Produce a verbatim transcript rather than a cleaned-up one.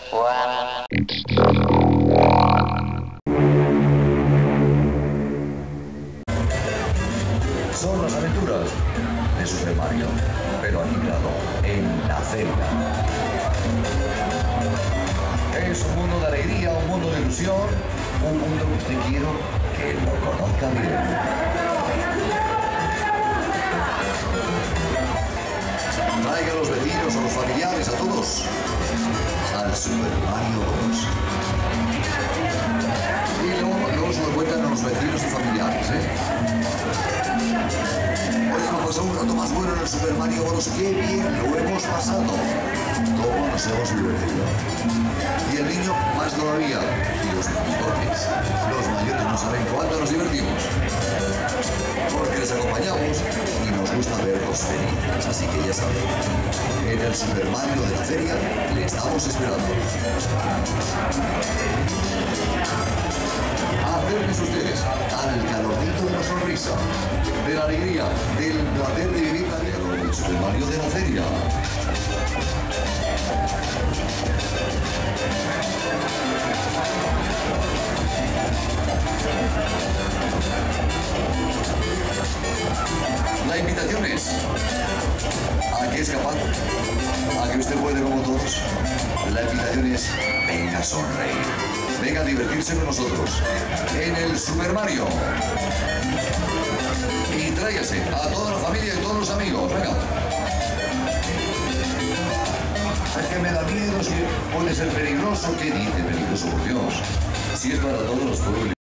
one. Son las aventuras de Super Mario, pero animado en la celda. Es un mundo de alegría, un mundo de ilusión, un mundo que usted quiero que lo conozca bien. Traiga a los vecinos, a los familiares, a todos, al Super Mario Bros. Y luego, luego se lo cuentan a los vecinos y familiares, ¿eh? Hoy hemos pasado un rato más bueno en el Super Mario Bros. ¡Qué bien lo hemos pasado! ¿Cómo nos hemos divertido? Y el niño más todavía. Y los mayores. Los mayores no saben cuánto nos divertimos. Porque les acompañamos y nos gusta verlos felices. Así que ya saben, en el Super Mario de la feria le estamos esperando. Acérquense ustedes al calorcito de la sonrisa, de la alegría, del placer de vivir la vida con el Super Mario de la feria. La invitación es a que escapar, a que usted puede como todos. La invitación es venga a sonreír, venga a divertirse con nosotros en el Super Mario. Y tráigase a toda la familia y todos los amigos, venga. Es que me da miedo, si puede ser peligroso. ¿Qué dice peligroso, por Dios? Si es para todos los pueblos.